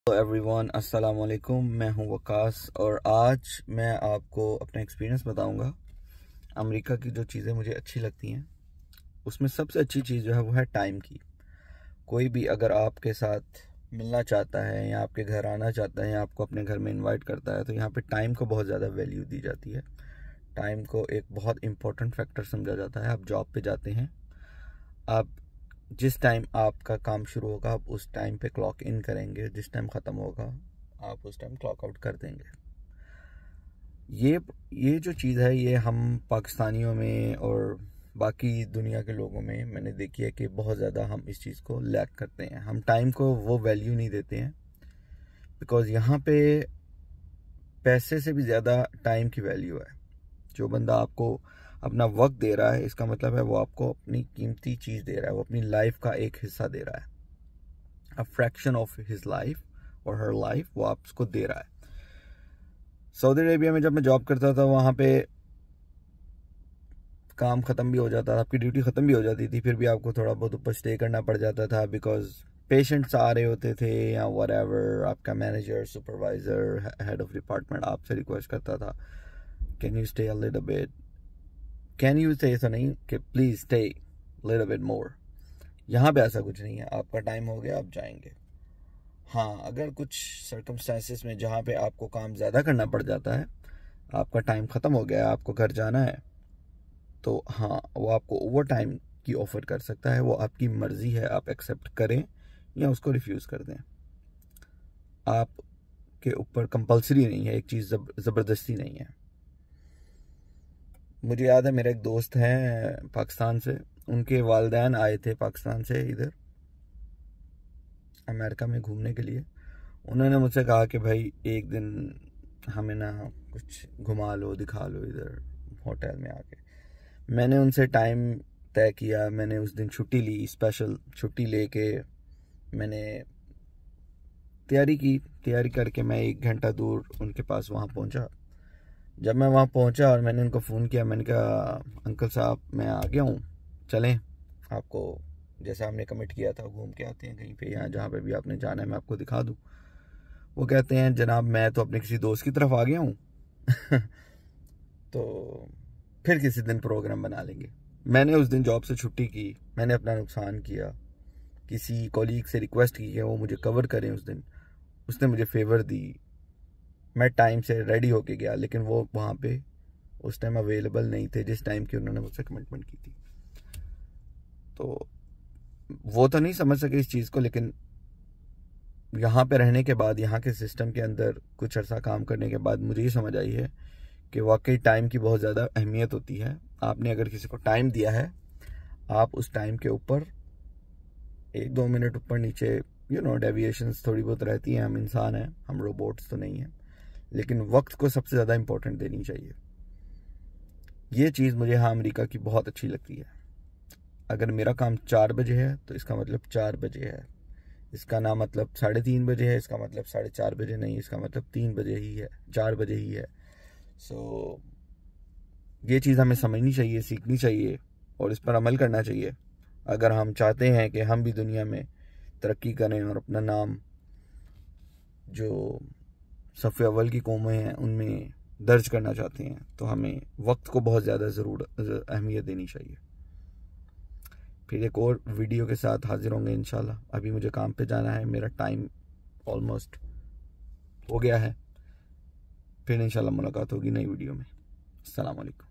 Hello everyone, अस्सलाम वालेकुम। मैं हूं वकास और आज मैं आपको अपना एक्सपीरियंस बताऊंगा। अमेरिका की जो चीज़ें मुझे अच्छी लगती हैं उसमें सबसे अच्छी चीज़ जो है वो है टाइम की। कोई भी अगर आपके साथ मिलना चाहता है या आपके घर आना चाहता है या आपको अपने घर में इनवाइट करता है तो यहाँ पे टाइम को बहुत ज़्यादा वैल्यू दी जाती है। टाइम को एक बहुत इंपॉर्टेंट फैक्टर समझा जाता है। आप जॉब पे जाते हैं, आप जिस टाइम आपका काम शुरू होगा आप उस टाइम पे क्लॉक इन करेंगे, जिस टाइम ख़त्म होगा आप उस टाइम क्लॉक आउट कर देंगे। ये जो चीज़ है ये हम पाकिस्तानियों में और बाकी दुनिया के लोगों में मैंने देखी है कि बहुत ज़्यादा हम इस चीज़ को लैक करते हैं। हम टाइम को वो वैल्यू नहीं देते हैं बिकॉज़ यहाँ पे पैसे से भी ज़्यादा टाइम की वैल्यू है। जो बंदा आपको अपना वक्त दे रहा है इसका मतलब है वो आपको अपनी कीमती चीज़ दे रहा है, वो अपनी लाइफ का एक हिस्सा दे रहा है। A fraction of his life और हर लाइफ वो आपको दे रहा है। सऊदी अरेबिया में जब मैं जॉब करता था वहाँ पे काम ख़त्म भी हो जाता था, आपकी ड्यूटी ख़त्म भी हो जाती थी, फिर भी आपको थोड़ा बहुत ऊपर स्टे करना पड़ जाता था बिकॉज पेशेंट्स आ रहे होते थे या व्हाटएवर। आपका manager, supervisor, head of department आपसे रिक्वेस्ट करता था can you stay a little bit, can you stay, ऐसा नहीं कि please stay little bit more. यहाँ पे ऐसा कुछ नहीं है, आपका टाइम हो गया आप जाएंगे। हाँ, अगर कुछ सर्कमस्टांसिस में जहाँ पे आपको काम ज़्यादा करना पड़ जाता है, आपका टाइम ख़त्म हो गया है, आपको घर जाना है, तो हाँ वो आपको ओवर टाइम की ऑफ़र कर सकता है। वो आपकी मर्ज़ी है, आप एक्सेप्ट करें या उसको रिफ्यूज़ कर दें। आपके ऊपर कंपल्सरी नहीं है, एक चीज़ ज़बरदस्ती नहीं है। मुझे याद है मेरे एक दोस्त हैं पाकिस्तान से, उनके वालिदैन आए थे पाकिस्तान से इधर अमेरिका में घूमने के लिए। उन्होंने मुझसे कहा कि भाई एक दिन हमें ना कुछ घुमा लो, दिखा लो इधर होटल में आके। मैंने उनसे टाइम तय किया, मैंने उस दिन छुट्टी ली, स्पेशल छुट्टी लेके मैंने तैयारी करके मैं 1 घंटा दूर उनके पास वहाँ पहुँचा। जब मैं वहाँ पहुँचा और मैंने उनको फ़ोन किया, मैंने कहा अंकल साहब मैं आ गया हूँ, चलें आपको जैसा हमने कमिट किया था घूम के आते हैं कहीं पे, यहाँ जहाँ पे भी आपने जाना है मैं आपको दिखा दूँ। वो कहते हैं जनाब मैं तो अपने किसी दोस्त की तरफ आ गया हूँ तो फिर किसी दिन प्रोग्राम बना लेंगे। मैंने उस दिन जॉब से छुट्टी की, मैंने अपना नुकसान किया, किसी कॉलीग से रिक्वेस्ट की कि वो मुझे कवर करें उस दिन, उसने मुझे फेवर दी, मैं टाइम से रेडी होके गया, लेकिन वो वहाँ पे उस टाइम अवेलेबल नहीं थे जिस टाइम की उन्होंने मुझसे कमिटमेंट की थी। तो वो तो नहीं समझ सके इस चीज़ को, लेकिन यहाँ पे रहने के बाद, यहाँ के सिस्टम के अंदर कुछ अर्सा काम करने के बाद मुझे ये समझ आई है कि वाकई टाइम की बहुत ज़्यादा अहमियत होती है। आपने अगर किसी को टाइम दिया है, आप उस टाइम के ऊपर 1-2 मिनट ऊपर नीचे डेविएशंस थोड़ी बहुत रहती हैं, हम इंसान हैं, हम रोबोट्स तो नहीं हैं, लेकिन वक्त को सबसे ज़्यादा इंपॉर्टेंट देनी चाहिए। ये चीज़ मुझे यहाँ अमेरिका की बहुत अच्छी लगती है। अगर मेरा काम 4 बजे है तो इसका मतलब 4 बजे है, इसका ना मतलब 3:30 बजे है, इसका मतलब 4:30 बजे नहीं, इसका मतलब 3 बजे ही है, 4 बजे ही है। सो ये चीज़ हमें समझनी चाहिए, सीखनी चाहिए और इस पर अमल करना चाहिए अगर हम चाहते हैं कि हम भी दुनिया में तरक्की करें और अपना नाम जो सफ़े अव्वल की कौमें हैं उनमें दर्ज करना चाहते हैं, तो हमें वक्त को बहुत ज़्यादा अहमियत देनी चाहिए। फिर एक और वीडियो के साथ हाजिर होंगे इंशाल्लाह। अभी मुझे काम पे जाना है, मेरा टाइम ऑलमोस्ट हो गया है। फिर इंशाल्लाह मुलाकात होगी नई वीडियो में। अस्सलाम वालेकुम।